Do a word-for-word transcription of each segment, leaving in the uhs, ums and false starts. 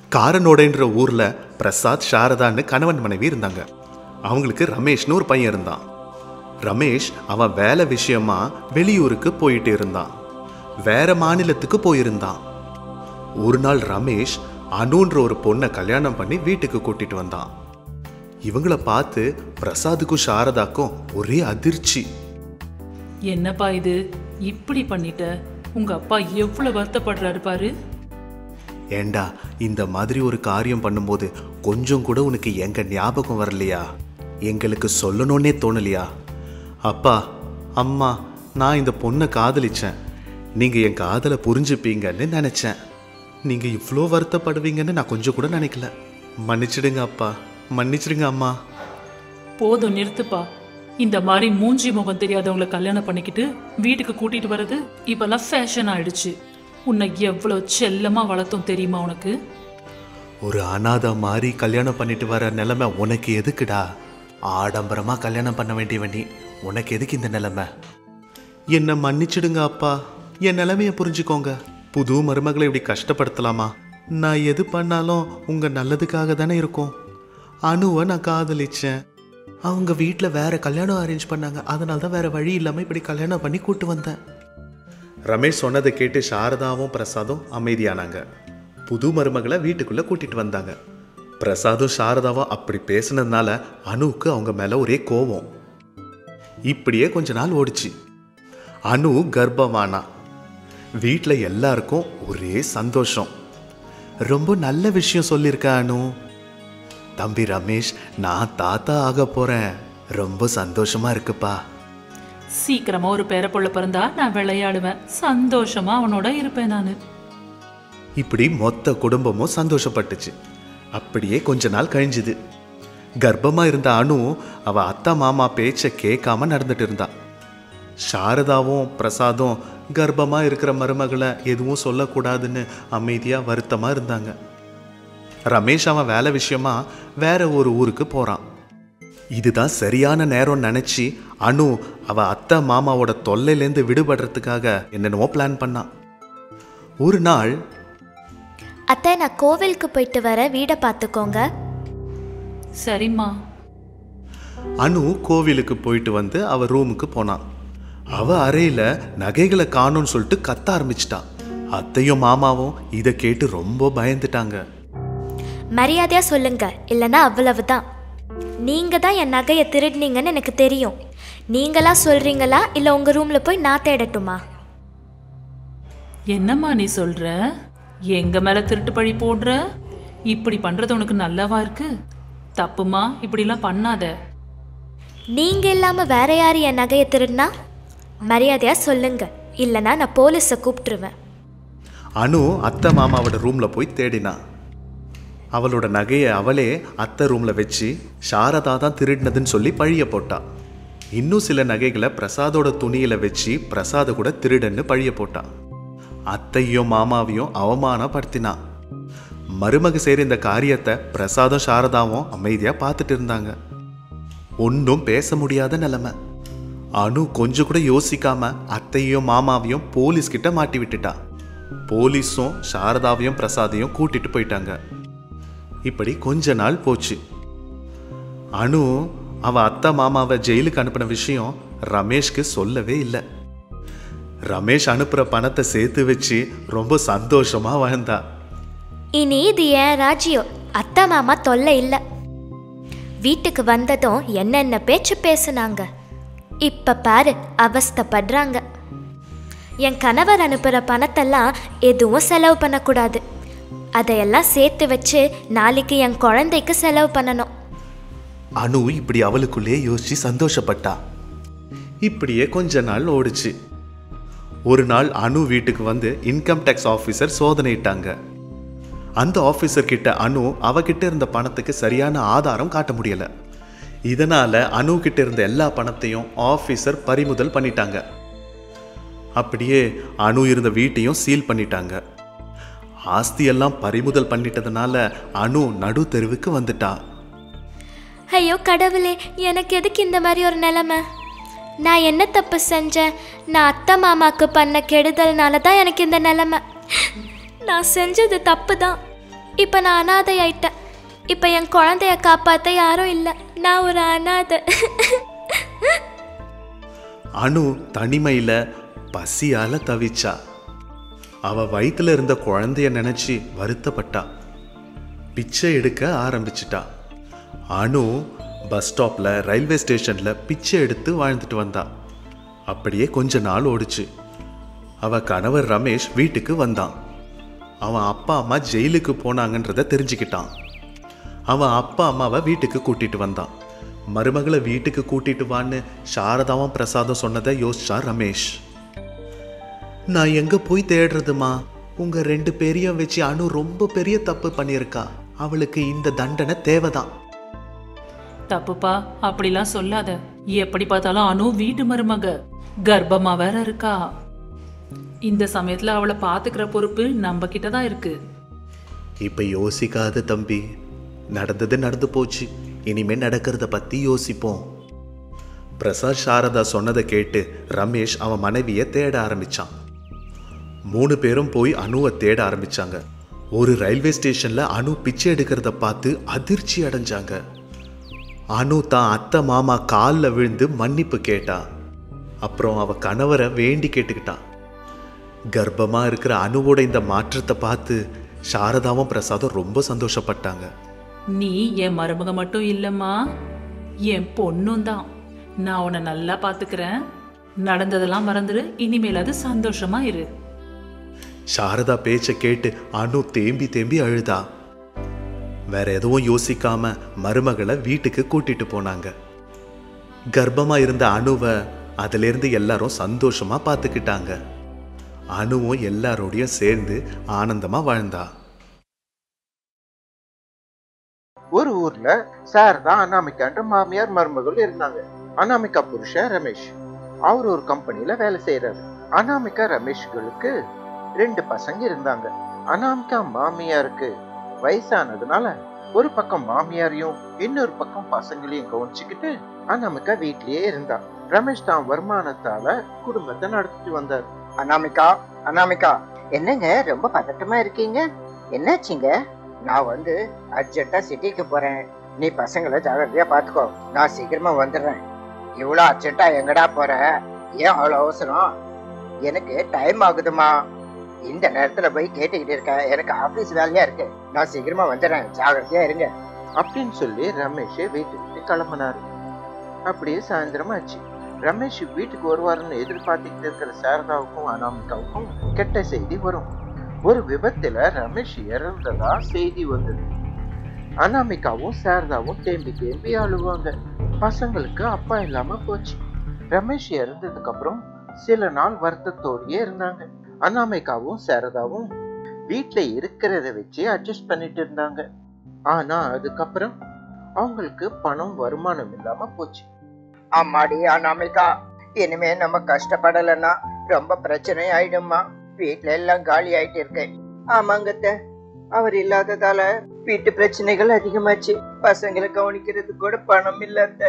காரனோடன்ற ஊர்ல பிரசாத் சாரதான்னு கணவன் மனைவி இருந்தாங்க. அவங்களுக்கு ரமேஷ்னு ஒரு பையன் இருந்தான். ரமேஷ் அவன் வேலை விஷயமா வெளியூருக்கு போயிட்டு இருந்தான். வேற மாநிலத்துக்கு போயிருந்தான். ஒரு நாள் ரமேஷ் அனுன்ற ஒரு பொண்ணை கல்யாணம் பண்ணி வீட்டுக்கு கூட்டிட்டு வந்தான். இவங்கள பார்த்து பிரசாதுக்கும் சாரதாக்கும் ஒரே அதிர்ச்சி. என்னப்பா இது, இப்படி பண்ணிட்ட? உங்க அப்பா எவ்வளவு வருத்தப்படுறாரு பாரு. ஏண்டா, இந்த மாதிரி ஒரு காரியம் பண்ணும்போது கொஞ்சம் கூட உனக்கு எங்க ஞாபகம் வரலையா? எங்களுக்கு சொல்லணும்னே தோணலையா? அப்பா அம்மா, நான் இந்த பொண்ணை காதலிச்சேன், நீங்க என் காதலை புரிஞ்சுப்பீங்கன்னு நினைச்சேன். நீங்க இவ்வளோ வருத்தப்படுவீங்கன்னு நான் கொஞ்சம் கூட நினைக்கல. மன்னிச்சிடுங்க அப்பா, மன்னிச்சிடுங்க அம்மா. போதும், நிறுத்துப்பா. இந்த மாதிரி மூஞ்சி முகம் தெரியாதவங்களை கல்யாணம் பண்ணிக்கிட்டு வீட்டுக்கு கூட்டிட்டு வர்றது இப்பெல்லாம் ஃபேஷன் ஆயிடுச்சு. உன்னை எவ்வளவு செல்லமா வளர்த்தோம் தெரியுமா உனக்கு? ஒரு அனாதை மாதிரி கல்யாணம் பண்ணிட்டு வர நிலைமை உனக்கு எதுக்குடா? ஆடம்பரமா கல்யாணம் பண்ண வேண்டியவன் நீ, உனக்கு எதுக்கு இந்த நிலைமை? என்னை மன்னிச்சிடுங்க அப்பா, என் நிலைமையை புரிஞ்சுக்கோங்க. புது மருமகளை இப்படி கஷ்டப்படுத்தலாமா? நான் எது பண்ணாலும் உங்க நல்லதுக்காக தானே இருக்கும். அனுவை நான் காதலிச்சேன், அவங்க வீட்டில் வேற கல்யாணம் அரேஞ்ச் பண்ணாங்க, அதனால தான் வேற வழி இல்லாமல் இப்படி கல்யாணம் பண்ணி கூட்டு வந்தேன். ரமேஷ் சொன்னதை கேட்டு சாரதாவும் பிரசாதும் அமைதியானாங்க. புது மருமகளை வீட்டுக்குள்ள கூட்டிட்டு வந்தாங்க. பிரசாதும் சாரதாவும் அப்படி பேசினதுனால அனுவுக்கு அவங்க மேல ஒரே கோபம். இப்படியே கொஞ்ச நாள் ஓடிச்சு. அனு கர்ப்பமானா. வீட்டில் எல்லாருக்கும் ஒரே சந்தோஷம். ரொம்ப நல்ல விஷயம் சொல்லியிருக்க அனு. தம்பி ரமேஷ், நான் தாத்தா ஆக போறேன், ரொம்ப சந்தோஷமா இருக்குப்பா. சீக்கிரமா ஒரு பேரப்புள்ள பிறந்தா நான் விளையாடுவேன், சந்தோஷமா அவனோட இருப்பேன் நானு. இப்படி மொத்த குடும்பமும் சந்தோஷப்பட்டுச்சு. அப்படியே கொஞ்ச நாள் கழிஞ்சுது. கர்ப்பமா இருந்த அனு அவ அத்தா மாமா பேச்ச கேட்காம நடந்துட்டு இருந்தா. சாரதாவும் பிரசாதும் கர்ப்பமா இருக்கிற மருமகளை எதுவும் சொல்லக்கூடாதுன்னு அமைதியா வருத்தமா இருந்தாங்க. ரமேஷ் அவன் வேலை விஷயமா வேற ஒரு ஊருக்கு போறான். இதுதான் சரியான நேரம் நினைச்சு அனு அவ அத்தை மாமாவோட தொல்லையிலேருந்து விடுபடுறதுக்காக என்னென்னவோ பிளான் பண்ணான். ஒரு நாள், அத்தை நான் கோவிலுக்கு போயிட்டு வர, வீடை பார்த்துக்கோங்க. சரிம்மா. அனு கோவிலுக்கு போயிட்டு வந்து அவ ரூமுக்கு போனான். அவ அறையில நகைகளை காணும்னு சொல்லிட்டு கத்த ஆரம்பிச்சிட்டான். அத்தையும் மாமாவும் இதை கேட்டு ரொம்ப பயந்துட்டாங்க. மரியாதையா சொல்லுங்க, இல்லைன்னா அவ்வளவுதான். நீங்க தான் என் நகையை திருடினீங்கன்னு எனக்கு தெரியும். நீங்களா சொல்றீங்களா இல்ல உங்க ரூம்ல போய் நான் தேடட்டுமா? என்னம்மா நீ சொல்ற? எங்க மேல திருட்டு பழி போடுற? இப்படி பண்றது உனக்கு நல்லாவா இருக்கு? தப்புமா, இப்படிலாம் பண்ணாத. நீங்க இல்லாம வேற யாரு என் நகையை திருடினா? மரியாதையா சொல்லுங்க, இல்லைன்னா நான் போலீஸை கூப்பிட்டுருவேன். அனு அத்தை மாமாவோட ரூம்ல போய் தேடினா. அவளோட நகையை அவளே அத்தை ரூம்ல வச்சு சாரதா தான் திருடினதுன்னு சொல்லி பழிய போட்டா. இன்னும் சில நகைகளை பிரசாதோட துணியில வச்சு பிரசாத கூட திருடன்னு பழிய போட்டா. அத்தையும் மாமாவையும் அவமானப்படுத்தினா. மருமக செய்கிற இந்த காரியத்தை பிரசாதும் சாரதாவும் அமைதியா பார்த்துட்டு இருந்தாங்க. ஒன்றும் பேச முடியாத நிலைமை. அனு கொஞ்சம் கூட யோசிக்காம அத்தையும் மாமாவையும் போலீஸ் கிட்ட மாட்டி விட்டுட்டா. போலீஸும் சாரதாவையும் பிரசாதையும் கூட்டிட்டு போயிட்டாங்க. இப்படி கொஞ்ச நாள் போச்சு. அனு அவ அத்தை மாமாவை ஜெயிலுக்கு அனுப்பின விஷயம் ரமேஷ்க்கு சொல்லவே இல்லை. ரமேஷ் அனுப்புற பணத்தை சேர்த்து வச்சு ரொம்ப சந்தோஷமா வாழ்ந்தா. இனி இது ஏன் ராஜ்யம், அத்தை மாமா தொல்லை இல்லை. வீட்டுக்கு வந்ததும் என்னென்ன பேச்சு பேசுனாங்க. இப்ப பாரு அவஸ்தைப்படுறாங்க. என் கணவர் அனுப்புற பணத்தெல்லாம் எதுவும் செலவு பண்ணக்கூடாது, அதையெல்லாம் சேர்த்து வச்சு நாளைக்கு என் குழந்தைக்கு செலவு பண்ணணும். அனு இப்படி அவளுக்குள்ளே யோசிச்சு சந்தோஷப்பட்டா. இப்படியே கொஞ்ச நாள் ஓடிச்சு. ஒரு நாள் அனு வீட்டுக்கு வந்து இன்கம் டேக்ஸ் ஆஃபீஸர் சோதனையிட்டாங்க. அந்த ஆஃபீஸர் கிட்ட அனு அவகிட்ட இருந்த பணத்துக்கு சரியான ஆதாரம் காட்ட முடியல. இதனால அனு கிட்ட இருந்த எல்லா பணத்தையும் ஆஃபீஸர் பறிமுதல் பண்ணிட்டாங்க. அப்படியே அனு இருந்த வீட்டையும் சீல் பண்ணிட்டாங்க. ஆஸ்தியெல்லாம் பறிமுதல் பண்ணிட்டதுனால அனு நடு தெருவுக்கு வந்துட்டா. ஐயோ கடவுளே, எனக்கு எதுக்கு இந்த மாதிரி ஒரு நிலைமை? நான் என்ன தப்பு செஞ்சேன்? நான் அத்தை மாமாவுக்கு பண்ண கெடுதல்னால தான் எனக்கு இந்த நிலைமை. நான் செஞ்சது தப்பு தான். இப்போ நான் அனாதை ஆயிட்டேன். இப்போ என் குழந்தைய காப்பாற்ற யாரும் இல்லை. நான் ஒரு அனாதை. அனு தனிமையில பசியால தவிச்சா. அவ வயிற்றுல இருந்த குழந்தைய நினைச்சு வருத்தப்பட்டா. பிச்சை எடுக்க ஆரம்பிச்சிட்டா. அனு பஸ் ஸ்டாப்ல ரயில்வே ஸ்டேஷன்ல பிச்சை எடுத்து வாழ்ந்துட்டு வந்தா. அப்படியே கொஞ்ச நாள் ஓடிச்சு. அவ கணவர் ரமேஷ் வீட்டுக்கு வந்தான். அவன் அப்பா அம்மா ஜெயிலுக்கு போனாங்கன்றத தெரிஞ்சுக்கிட்டான். அவன் அப்பா அம்மாவை வீட்டுக்கு கூட்டிட்டு வந்தான். மருமகளை வீட்டுக்கு கூட்டிட்டு வான்னு சாரதாவும் பிரசாதம் சொன்னதை யோசிச்சான் ரமேஷ். நான் எங்க போய் தேடுறதுமா? உங்க ரெண்டு பேரையும் வச்சு அனு ரொம்ப பெரிய தப்பு பண்ணியிருக்கா. அவளுக்கு இந்த தண்டனை தேவைதான். தப்புப்பா, அப்படிலாம் சொல்லாத. எப்படி பார்த்தாலும் அனு வீட்டு மருமக, கர்ப்பமா வேற இருக்கா. இந்த சமயத்துல அவளை பாத்துக்கிற பொறுப்பு நம்ம கிட்டதான் இருக்கு. இப்ப யோசிக்காத தம்பி. நடந்தது நடந்து போச்சு. இனிமே நடக்கிறத பத்தி யோசிப்போம். பிரசாத் சாரதா சொன்னதை கேட்டு ரமேஷ் அவன் மனைவியை தேட ஆரம்பிச்சான். மூணு பேரும் போய் அனுவை தேட ஆரம்பிச்சாங்க. ஒரு ரயில்வே ஸ்டேஷன்ல அனு பிச்சை எடுக்கிறத பார்த்து அதிர்ச்சி அடைஞ்சாங்க. அனு தான் அத்தை மாமா காலில் விழுந்து மன்னிப்பு கேட்டா. அப்புறம் அவ கணவரை வேண்டி கேட்டுக்கிட்டான். கர்ப்பமா இருக்கிற அனுவோட இந்த மாற்றத்தை பார்த்து சாரதாவும் பிரசாதும் ரொம்ப சந்தோஷப்பட்டாங்க. நீ என் மருமக மட்டும் இல்லம்மா, என் பொண்ணும் தான். நான் உன்னை நல்லா பாத்துக்கிறேன். நடந்ததெல்லாம் மறந்துடு. இனிமேல் அது சந்தோஷமா இரு. சாரதா பேச்சை கேட்டு அனு தேம்பி தேம்பி அழுதா. வேற எதுவும் யோசிக்காம மருமகளை வீட்டுக்கு கூட்டிட்டு போனாங்க. கர்ப்பமா இருந்த அனுவை அதுல இருந்து எல்லாரும் சந்தோஷமா பார்த்துக்கிட்டாங்க. அனுவும் எல்லாரோடையும் சேர்ந்து ஆனந்தமா வாழ்ந்தா. ஒரு ஊர்ல சாரதா அனாமிகான்ற மாமியார் மருமகள் இருந்தாங்க. அனாமிகா புருஷன் ரமேஷ். அவர் ஒரு கம்பெனில வேலை செய்யறாரு. அனாமிகா ரமேஷ்களுக்கு ரெண்டு பசங்க இருந்தாங்க. அனாமிகா மாமியாருக்கு வயசானதுனால ஒரு பக்கம் மாமியாரையும் இன்னொரு பக்கம் பசங்களையும் கவனிச்சுக்கிட்டு அனாமிகா வீட்லயே இருந்தா. ரமேஷ் தான் வருமானத்தால குடும்பத்தை நடத்திட்டு வந்தார். அனாமிகா, அனாமிகா, என்னங்க ரொம்ப பதட்டமா இருக்கீங்க? என்னாச்சுங்க? நான் வந்து அர்ஜென்ட்டா சிட்டிக்கு போறேன். நீ பசங்களை ஜாகிரதையா பாத்துக்கோ. நான் சீக்கிரமா வந்துடுறேன். இவ்வளோ அர்ஜென்ட்டா எங்கடா போற? ஏன் அவ்வளோ அவசரம்? எனக்கு டைம் ஆகுதுமா. இந்த நேரத்துல போய் கேட்டுக்கிட்டு இருக்க. எனக்கு ஆபீஸ் வேலையா இருக்கு. நான் சீக்கிரமா வந்துடுறேன். ஜாகிரதையா இருங்க அப்படின்னு சொல்லி ரமேஷ் வீட்டுக்கு கிளம்பினாரு. அப்படியே சாயந்தரம் ஆச்சு. ரமேஷ் வீட்டுக்கு வருவாருன்னு எதிர்பார்த்துக்கிட்டு இருக்கிற சாரதாவுக்கும் அனாமிகாவுக்கும் கெட்ட செய்தி வரும். ஒரு விபத்துல ரமேஷ் இறந்ததா செய்தி வந்தது. அனாமிகாவும் சாரதாவும் தேம்பி தேம்பி அழுவாங்க. பசங்களுக்கு அப்பா இல்லாம போச்சு. ரமேஷ் இறந்ததுக்கு அப்புறம் சில நாள் வருத்தத்தோடயே இருந்தாங்க. அனாமிகாவும் சாரதாவும் வீட்டுல இருக்கிறத வச்சு அட்ஜஸ்ட் பண்ணிட்டு இருந்தாங்க. ஆனா அதுக்கப்புறம் அவங்களுக்கு பணம் வருமானம் இல்லாம போச்சு. அம்மாடி அனாமிகா, இனிமே நம்ம கஷ்டப்படலன்னா ரொம்ப பிரச்சனை ஆயிடுமா. வீட்டுல எல்லாம் காலி ஆயிட்டு இருக்கு. ஆமாங்கத்த, அவர் இல்லாததால வீட்டு பிரச்சனைகள் அதிகமாச்சு. பசங்களை கவனிக்கிறது கூட பணம் இல்லத்த.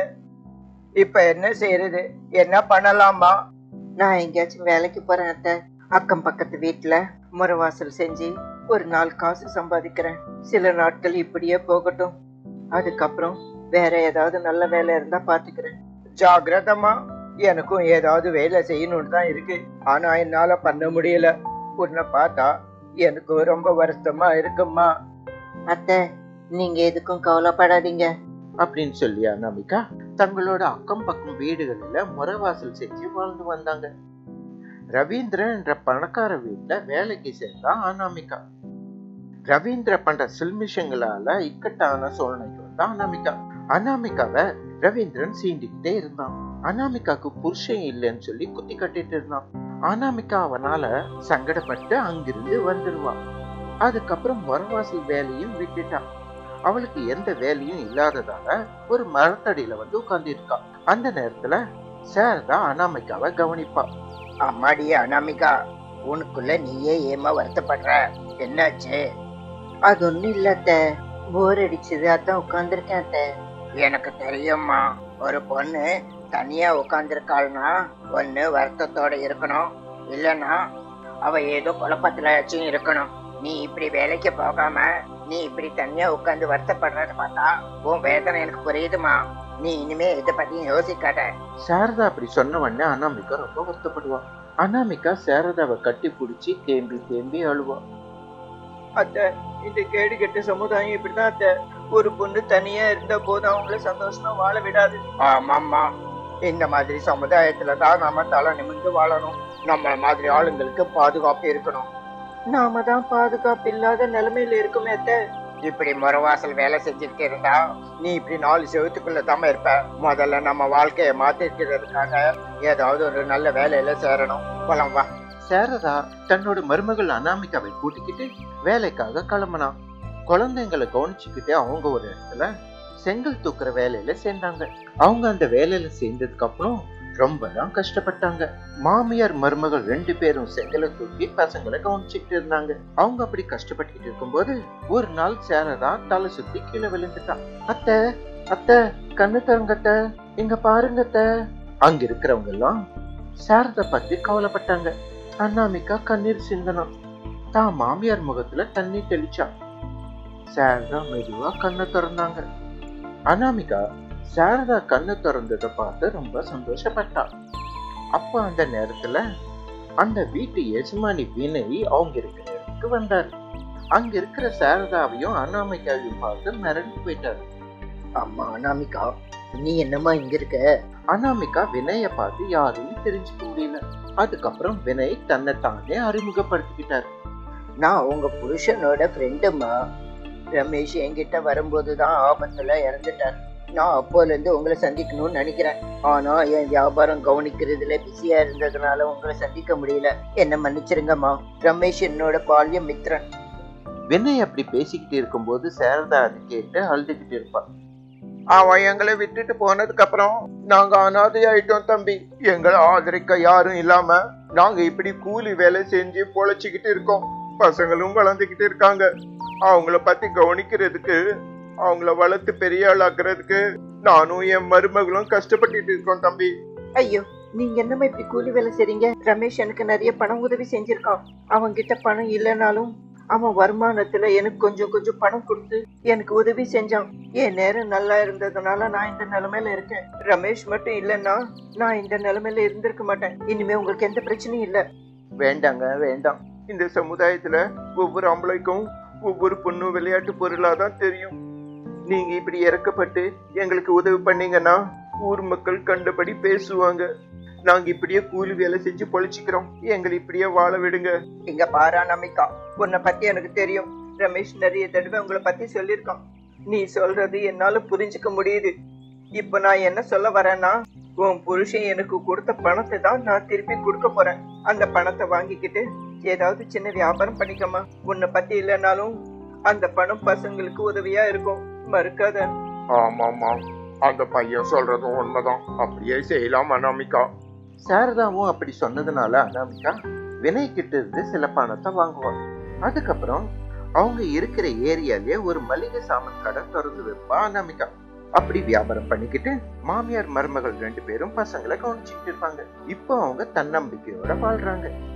இப்ப என்ன செய்யறது? என்ன பண்ணலாமா? நான் எங்கேயாச்சும் வேலைக்கு போறேன் அத்த. அக்கம் பக்கத்து வீட்டுல முறவாசல் செஞ்சு ஒரு நாள் காசு சம்பாதிக்கிறேன். சில நாட்கள் இப்படியே போகட்டும். அதுக்கப்புறம் வேற ஏதாவது நல்ல வேலை இருந்தா பாத்துக்கிறேன். ஜாகிரதமா. எனக்கும் ஏதாவது வேலை செய்யணும்னு தான் இருக்கு. ஆனா என்னால பண்ண முடியல. உன்னை பார்த்தா எனக்கு ரொம்ப வருத்தமா இருக்குமா. அத்தை, நீங்க எதுக்கும் கவலைப்படாதீங்க அப்படின்னு சொல்லி அனாமிகா தங்களோட அக்கம் பக்கம் வீடுகளில முறவாசல் செஞ்சு வாழ்ந்து வந்தாங்க. ரவீந்திரன் என்ற பணக்கார வீட்டுல வேலைக்கு சேர்ந்தா அனாமிகா. ரவீந்திர பண்ற சில்மிஷங்களால இக்கட்டான சூழ்நிலைக்கு வந்தா அனாமிகா. அனாமிகாவை ரவீந்திரன் சீண்டிக்கிட்டே இருந்தான். அனாமிகாவுக்கு புருஷன் இல்லைன்னு சொல்லி குத்தி கட்டிட்டு இருந்தான். அனாமிகா அவனால சங்கடப்பட்டு அங்கிருந்து வந்துடுவான். அதுக்கப்புறம் முறவாசல் வேலையும் விட்டுட்டான். அவளுக்கு எந்த வேலையும் இல்லாததால ஒரு மரத்தடியில வந்து உட்கார்ந்து இருக்கான். அந்த நேரத்துல சாரதா அனாமிகாவை கவனிப்பா. அம்மாடி அனாமிகா, உனக்குள்ள நீயே ஏமா வருத்தப்படுற? என்னாச்சு? அது ஒண்ணும் இல்லத்த, போர் அடிச்சது, அதான் உட்கார்ந்துருக்கேன் அத்த. எனக்கு தெரியும்மா. ஒரு பொண்ணு தனியா உட்கார்ந்துருக்காள்னா ஒண்ணு வருத்தத்தோட இருக்கணும், இல்லைன்னா அவ ஏதோ குழப்பத்துலயாச்சும் இருக்கணும். நீ இப்படி வேலைக்கு போகாம நீ இப்படி தனியா உட்காந்து வருத்தப்படுறத பார்த்தா உன் வேதனை எனக்கு புரியுதுமா. நீ இனிமே இதை பத்தி யோசிக்காத. சாரதா அப்படி சொன்ன உடனே அனாமிகா ரொம்ப வருத்தப்படுவா. அனாமிகா சாரதாவை கட்டி பிடிச்சி தேம்பி தேம்பி அழுவா. அத்தை, இந்த கேடு கெட்ட சமுதாயம் இப்படிதான் அத்தை. ஒரு பொண்ணு தனியா இருந்த போது அவங்கள சந்தோஷமா வாழ விடாது. ஆமாம்மா, இந்த மாதிரி சமுதாயத்துலதான் நாம தலை நிமிர்ந்து வாழணும். நம்ம மாதிரி ஆளுங்களுக்கு பாதுகாப்பு இருக்கணும். நாம தான் பாதுகாப்பு இல்லாத நிலைமையில இருக்குமே அத்தை. இப்படி முறவாசல் வேலை செஞ்சுட்டு இருந்தா நீ இப்படி நாலு செவத்துக்குள்ள தாம இருப்ப. முதல்ல நம்ம வாழ்க்கைய மாத்திக்கிறதுக்காக ஏதாவது ஒரு நல்ல வேலையில சேரணும். போலாம் வா. சாரதா தன்னோட மருமகள் அனாமிகாவை கூட்டிக்கிட்டு வேலைக்காக கிளம்பினா. குழந்தைங்களை கவனிச்சுக்கிட்டு அவங்க ஒரு இடத்துல செங்கல் தூக்குற வேலையில சேர்ந்தாங்க. அவங்க அந்த வேலையில சேர்ந்ததுக்கு அப்புறம் ரொம்ப தான் கஷ்டப்பட்டாங்க. மாமியார் மருமகள் ரெண்டு பேரும் செங்கலை தூக்கி பசங்களை கவனிச்சுக்கிட்டு இருந்தாங்க. அவங்க அப்படி கஷ்டப்பட்டுக்கிட்டு இருக்கும்போது ஒரு நாள் சாரதா தலை சுத்தி கீழே விழுந்துட்டான். அத்தை அத்தை கண்ணு தரங்கத்த, இங்க பாருங்கத்த. அங்க இருக்கிறவங்க எல்லாம் சாரதா பத்தி கவலைப்பட்டாங்க. அனாமிகா கண்ணீர் சிந்தனம். தான் மாமியார் முகத்துல தண்ணி தெளிச்சா. சாரதா மெதுவா கண்ணை திறந்தாங்க. அனாமிகா சாரதா கண்ணு திறந்ததை பார்த்து ரொம்ப சந்தோஷப்பட்டா. அப்ப அந்த நேரத்துல அந்த வீட்டு எஜமானி வினய் அவங்க இருக்கிற இடத்துக்கு வந்தார். அங்க இருக்கிற சாரதாவையும் அனாமிகாவையும் பார்த்து மிரண்டு போயிட்டாரு. அம்மா அனாமிகா, நீ என்னம்மா இங்க இருக்க? அனாமிகா வினய பார்த்து யாரையும் தெரிஞ்சுக்க முடியல. அதுக்கப்புறம் வினய் தன்னை தானே அறிமுகப்படுத்திக்கிட்டாரு. நான் உங்க புருஷனோட ஃப்ரெண்டுமா. ரமேஷ் என்கிட்ட வரும்போதுதான் ஆபத்துல இறந்துட்டார். நான் அப்போல இருந்து உங்களை சந்திக்கணும்னு நினைக்கிறேன். ஆனா என் வியாபாரம் கவனிக்கிறதுல பிஸியா இருந்ததுனால உங்களை சந்திக்க முடியல. என்ன மன்னிச்சிருங்கம்மா. ரமேஷ் என்னோட பால்ய மித்ரன். வினய் அப்படி பேசிக்கிட்டு இருக்கும்போது சாரதா அது கேட்டு அழுதுகிட்டு இருப்பா. அவன் எங்களை விட்டுட்டு போனதுக்கு அப்புறம் நாங்க அனாதை ஆயிட்டோம் தம்பி. எங்களை ஆதரிக்க யாரும் இல்லாம நாங்க இப்படி கூலி வேலை செஞ்சு பொழைச்சிக்கிட்டு இருக்கோம். பசங்களும் வளர்ந்துகிட்டு இருக்காங்க. அவங்கள பத்தி கவனிக்கிறதுக்கு, அவங்கள வளர்த்து பெரிய ஆளாக்குறதுக்கு நானும் என் மருமகளும் கஷ்டப்பட்டுட்டு இருக்கோம் தம்பி. ஐயோ, நீங்க என்னமா இப்படி கூலி வேலை செய்றீங்க? ரமேஷ் எனக்கு நிறைய பணம் உதவி செஞ்சிருக்கான். அவன் கிட்ட பணம் இல்லைனாலும் அவன் வருமானத்துல எனக்கு கொஞ்சம் கொஞ்சம் பணம் கொடுத்து எனக்கு உதவி செஞ்சான். என் நேரம் நல்லா இருந்ததுனால நான் இந்த நிலைமையில இருக்கேன். ரமேஷ் மட்டும் இல்லைன்னா நான் இந்த நிலைமையில இருந்திருக்க மாட்டேன். இனிமே உங்களுக்கு எந்த பிரச்சனையும் இல்ல. வேண்டாங்க, வேண்டாம். இந்த சமுதாயத்துல ஒவ்வொரு ஆம்பளைக்கும் ஒவ்வொரு பொண்ணும் விளையாட்டு பொருளாதான் தெரியும். நீங்க இப்படி இறக்கப்பட்டு எங்களுக்கு உதவி பண்ணீங்கன்னா ஊர் மக்கள் கண்டபடி பேசுவாங்க. நாங்க இப்படியே கூலி வேலை செஞ்சு பொழைச்சிக்கிறோம். எங்களை இப்படியே வாழ விடுங்க. இங்க பாரு அனாமிகா, உன்னை பத்தி எனக்கு தெரியும். ரமேஷ் நிறைய தடவை உங்களை பத்தி சொல்லியிருக்கான். நீ சொல்றது என்னால புரிஞ்சுக்க முடியுது. இப்ப நான் என்ன சொல்ல வரேன்னா, உன் புருஷன் எனக்கு கொடுத்த பணத்தை தான் நான் திருப்பி கொடுக்க போறேன். அந்த பணத்தை வாங்கிக்கிட்டு ஏதாவது சின்ன வியாபாரம் பண்ணிக்கமா. உன்னை பத்தி இல்லைனாலும் அந்த பணம் பசங்களுக்கு உதவியா இருக்கும். மறுக்காத. ஆமாமா, அந்த பையன் சொல்றதும் உண்மைதான். அப்படியே செய்யலாம் அனாமிகா. சாரதாவும் அப்படி சொன்னதுனால அனாமிகா வினய் கிட்ட இருந்து சில பணத்தை வாங்குவாங்க. அதுக்கப்புறம் அவங்க இருக்கிற ஏரியாலே ஒரு மளிகை சாமான் கடை திறந்து வைப்பா அனாமிகா. அப்படி வியாபாரம் பண்ணிக்கிட்டு மாமியார் மருமகள் ரெண்டு பேரும் பசங்களை கவனிச்சுக்கிட்டு இருப்பாங்க. இப்போ அவங்க தன்னம்பிக்கையோட வாழ்றாங்க.